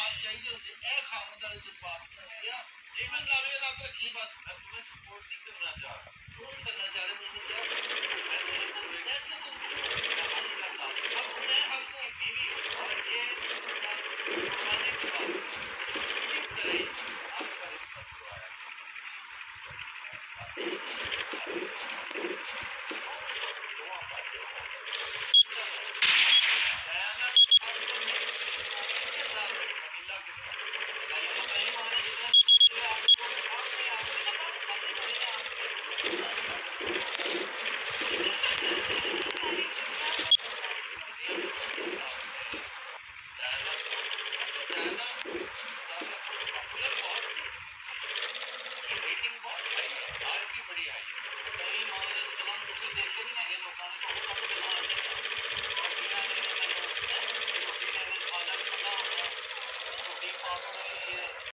जज्बात चाहिए होते, ए खामद वाले जज्बात नहीं होते हैं। इवन लावे लात रखी बस। मैं तुम्हें सपोर्ट नहीं करना चाह रहा। क्यों नहीं करना चाह रहे, मुझे क्या करना? वैसे कैसे तुम क्यों? मैं हक का साथ हक मैं हक से बीवी हो और ये रिश्ता तोड़वाने की बात है। इसी तरह ही आपका रिश्ता तोड़वाया। अब एक ही लेकिन शादी तो मोहब्बत दुआ पासे मोहब्बत डायना के साथ तो नहीं थी, इसके साथ थी, कमीला के साथ। मोहम्मद रहीम ने जितना किया आप लोगों के सामने आपने बता बातें करी ना डायना वैसे डायना ज्यादा पॉपुलर बहुत थी, उसकी रेटिंग बहुत हाई है, आज भी बड़ी हाई है। रहीम और फिल्म तुझे देखे नहीं है लोगों ने तो उनका तो दिखा रोटी ना दे दे मैनू रोटी देने सालन ठंडा हो गया रोटी पापड़ हुई है